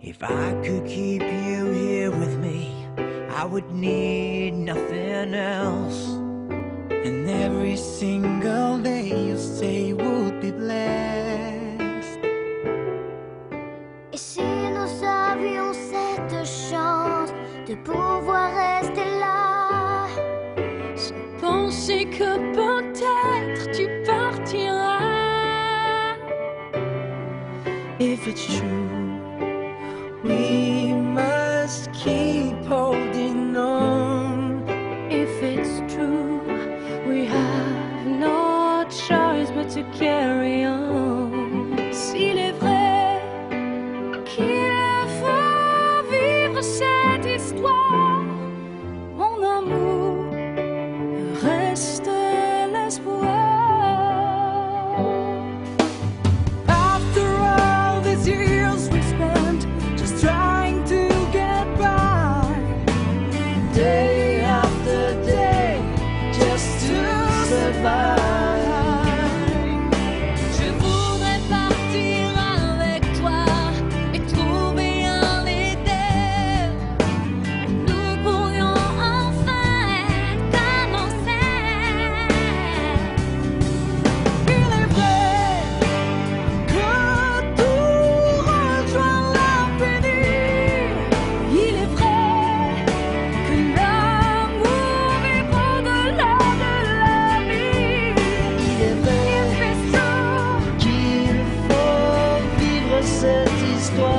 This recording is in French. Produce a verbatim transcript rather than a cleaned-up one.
If I could keep you here with me, I would need nothing else. And every single day you say would be blessed. Et si nous avions cette chance de pouvoir rester là, sans penser que peut-être tu partiras. If it's true, we must keep holding on. If it's true, we have no choice but to carry on. S'il est vrai qu'il faut vivre cette histoire, mon amour, reste l'espoir. After all these years we spent just trying to get by, day after day, just to survive. Je voudrais partir avec toi et trouver un leader. Nous pourrions enfin commencer. Il est vrai que tout rejoint l'infini. Il est vrai que l'amour vit au-delà de la vie. Il est vrai Il fait ça. qu'il faut vivre cette histoire.